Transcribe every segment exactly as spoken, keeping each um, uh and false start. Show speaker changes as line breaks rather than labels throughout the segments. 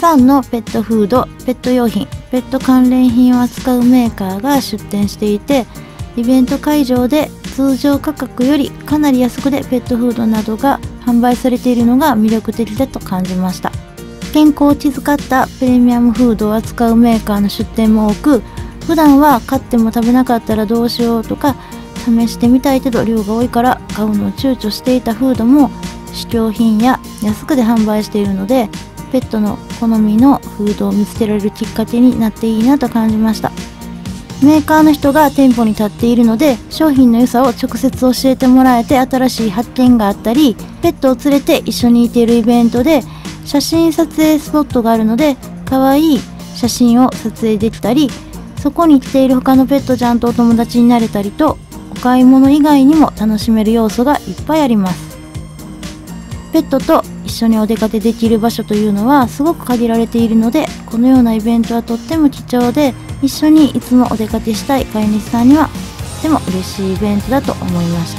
さんのペットフード、ペット用品、ペット関連品を扱うメーカーが出店していて、イベント会場で通常価格よりかなり安くでペットフードなどが販売されているのが魅力的だと感じました。健康を気遣ったプレミアムフードを扱うメーカーの出店も多く、普段は買っても食べなかったらどうしようとか試してみたいけど量が多いから買うのを躊躇していたフードも試供品や安くで販売しているので、ペットの好みのフードを見つけられるきっかけになっていいなと感じました。メーカーの人が店舗に立っているので、商品の良さを直接教えてもらえて新しい発見があったり、ペットを連れて一緒にいているイベントで写真撮影スポットがあるので、可愛い写真を撮影できたり、そこに来ている他のペットちゃんとお友達になれたりと、お買い物以外にも楽しめる要素がいっぱいあります。ペットと一緒にお出かけできる場所というのはすごく限られているので、このようなイベントはとっても貴重で、一緒にいつもお出かけしたい飼い主さんにはとても嬉しいイベントだと思いました。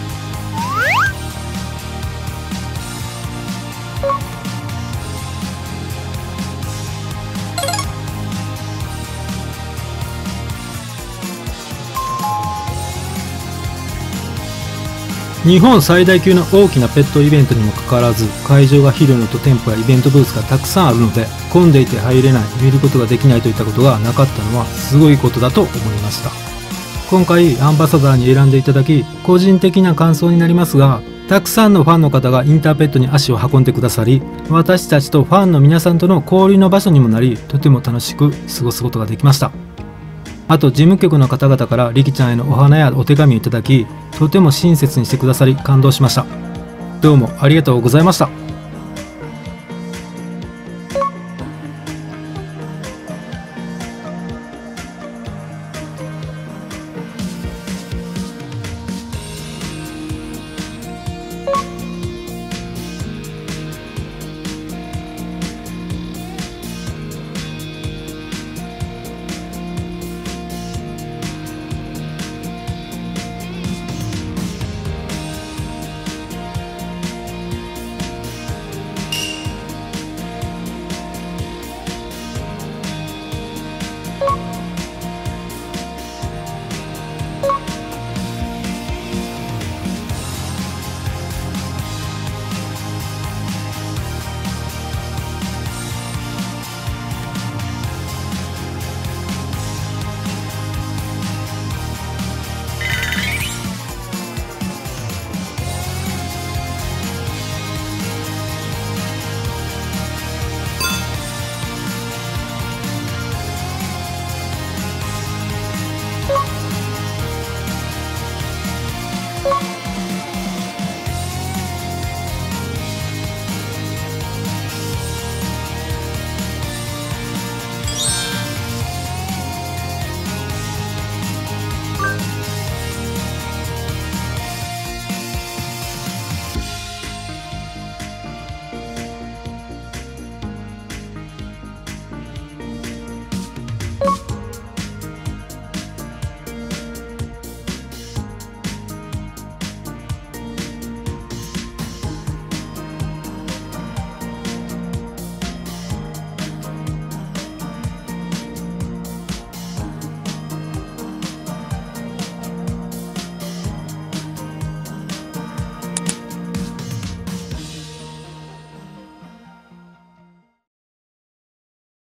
日本最大級の大きなペットイベントにもかかわらず、会場が広いのと店舗やイベントブースがたくさんあるので、混んでいて入れない、見ることができないといったことがなかったのはすごいことだと思いました。今回アンバサダーに選んでいただき、個人的な感想になりますが、たくさんのファンの方がインターペットに足を運んでくださり、私たちとファンの皆さんとの交流の場所にもなり、とても楽しく過ごすことができました。あと事務局の方々からリキちゃんへのお花やお手紙をいただき、とても親切にしてくださり感動しました。どうもありがとうございました。